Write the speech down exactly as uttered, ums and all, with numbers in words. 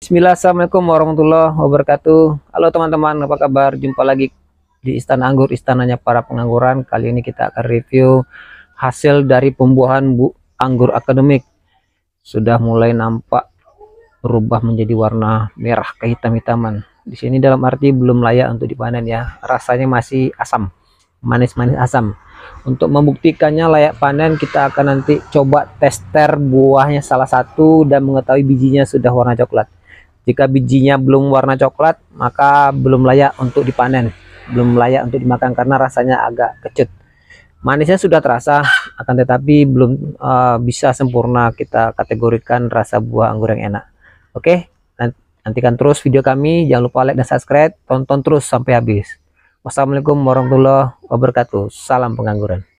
Bismillah, assalamualaikum warahmatullahi wabarakatuh. Halo teman-teman, apa kabar? Jumpa lagi di Istana Anggur, istananya para pengangguran. Kali ini kita akan review hasil dari pembuahan bu anggur akademik. Sudah mulai nampak berubah menjadi warna merah kehitam-hitaman. Di sini dalam arti belum layak untuk dipanen ya. Rasanya masih asam, manis-manis asam. Untuk membuktikannya layak panen, kita akan nanti coba tester buahnya salah satu dan mengetahui bijinya sudah warna coklat. Jika bijinya belum warna coklat, maka belum layak untuk dipanen, belum layak untuk dimakan karena rasanya agak kecut. Manisnya sudah terasa, akan tetapi belum uh, bisa sempurna kita kategorikan rasa buah anggur yang enak. Oke, nantikan terus video kami, jangan lupa like dan subscribe, tonton terus sampai habis. Wassalamualaikum warahmatullahi wabarakatuh. Salam pengangguran.